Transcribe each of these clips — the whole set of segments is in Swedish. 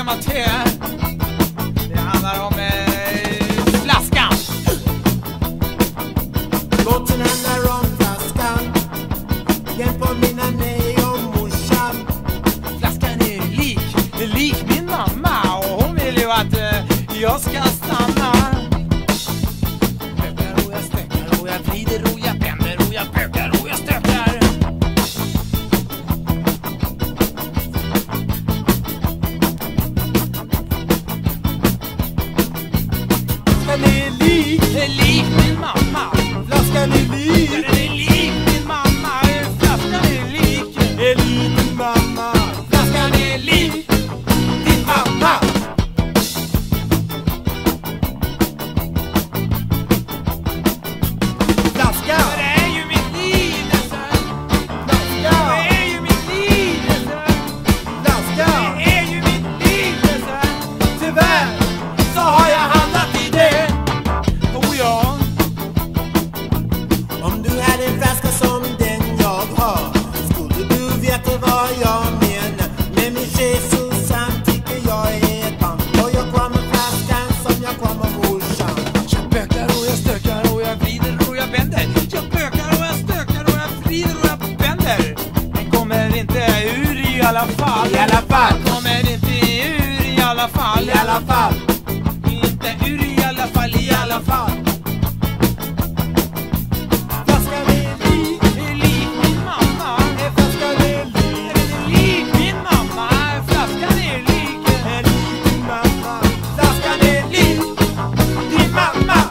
amatör. Det handlar om flaskan. Låten handlar om flaskan. Den påminner mig om morsan. Flaskan är lik min mamma. Och hon vill ju att jag ska stanna. Pökar och jag stökar och jag vrider och jag vänder och jag pökar och jag stökar. Flaskan är lik min mamma. Flaskan är lik. Den är lik min mamma. Flaskan är lik min mamma. Flaskan är lik din mamma. Flaskan. Det är ju mitt lidelse. Flaskan. Det är ju mitt lidelse. Flaskan. Det är ju mitt lidelse. Tyvärr så har jag hamnat i det. Oh ja. Om du hade en flaska som den jag har, skulle du veta vad jag menar. Med min tjej Susan tycker jag är ett band. Och jag kommer flaskan som jag kommer morsan. Jag pökar och jag stökar och jag vrider och jag vänder. Jag pökar och jag stökar och jag vrider och jag vänder. Den kommer inte ur i alla fall. I alla fall. Kommer inte ur i alla fall. I alla fall. Inte ur i alla fall. I alla fall. Flaskan är lik min mamma. Flaskan är lik min mamma. Flaskan är lik din mamma. Flaskan är lik din mamma.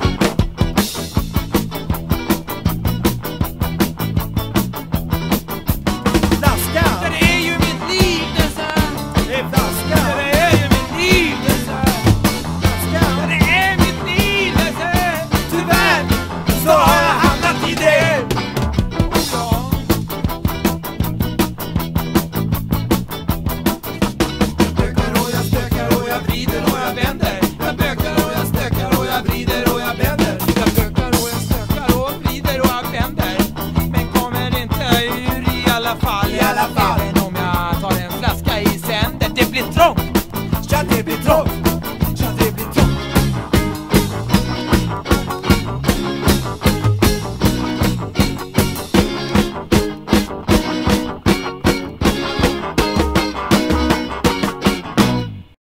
Flaskan. Det är ju mitt lidelse. Flaskan. Det är ju mitt lidelse. Flaskan. Det är mitt lidelse. Tyvärr så har jag hamnat i det. Ja. Pökar och jag stökar och jag vrider och jag vänder. Jag pökar och jag stökar och jag vrider och jag vänder. Jag pökar och jag stökar och vrider och jag vänder. Men kommer inte ur i alla fall. I alla fall.